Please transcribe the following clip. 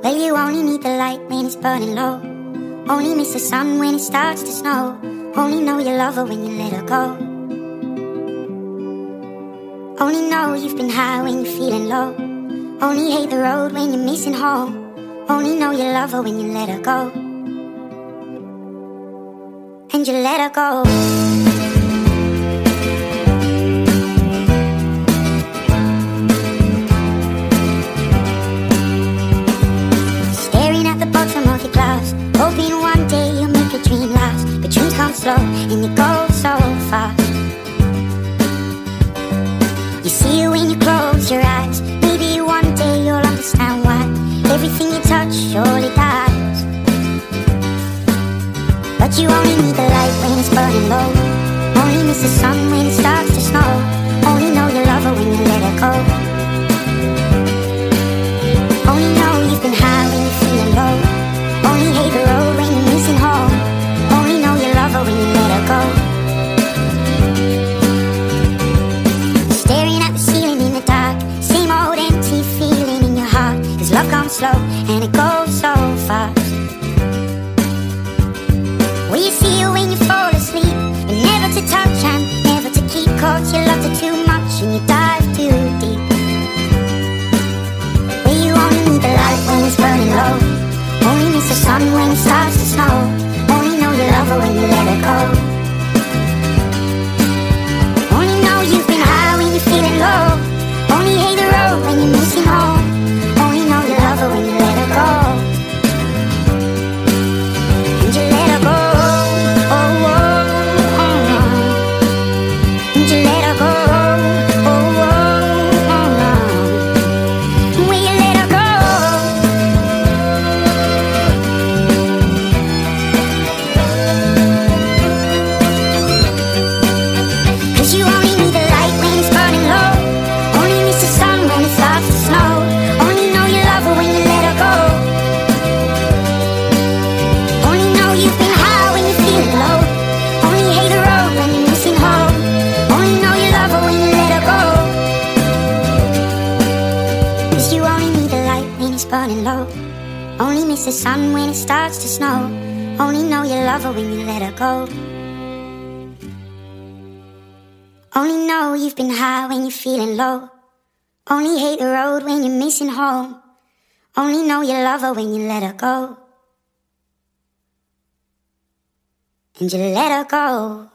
Well, you only need the light when it's burning low. Only miss the sun when it starts to snow. Only know you love her when you let her go. Only know you've been high when you're feeling low. Only hate the road when you're missing home. Only know you love her when you let her go. And you let her go. Staring at the bottom of your glass, hoping one day you'll make a dream last. But dreams come slow and you go so fast. You see it when you close your eyes. Maybe one day you'll understand why everything you touch surely dies. But you only need the light when it's burning low. Only miss the sun when it starts to snow. Only know you love her when you let her go. Only know you've been high when you're feeling low. Only hate the road when you're missing home. Only know you love her when you let her go. Staring at the ceiling in the dark, same old empty feeling in your heart. 'Cause love comes slow and it goes so fast. Well, you see her when you fall asleep, but never to touch and never to keep. 'Cause you loved her too much and you dive too deep. Well, you only need the light when it's burning low. Only miss the sun when it starts to snow. Only know you love her when you let her go. Only know you've been high when you're feeling low. Only hate the road when you're missing home. Only know you love her when you let her go. And you let her go. Oh, oh, oh, oh. And you let her go. Oh, oh, oh, oh. Will you let her go? Cause you only need the light when it's burning low. Only miss the sun when it starts to snow. Only know you love her when you let her go. Only know you've been high when you're feeling low. Only hate the road when you're missing home. Only know you love her when you let her go. Cause you only need the light when it's burning low. Only miss the sun when it starts to snow. Only know you love her when you let her go. Only know you've been high when you're feeling low. Only hate the road when you're missing home. Only know you love her when you let her go. And you let her go.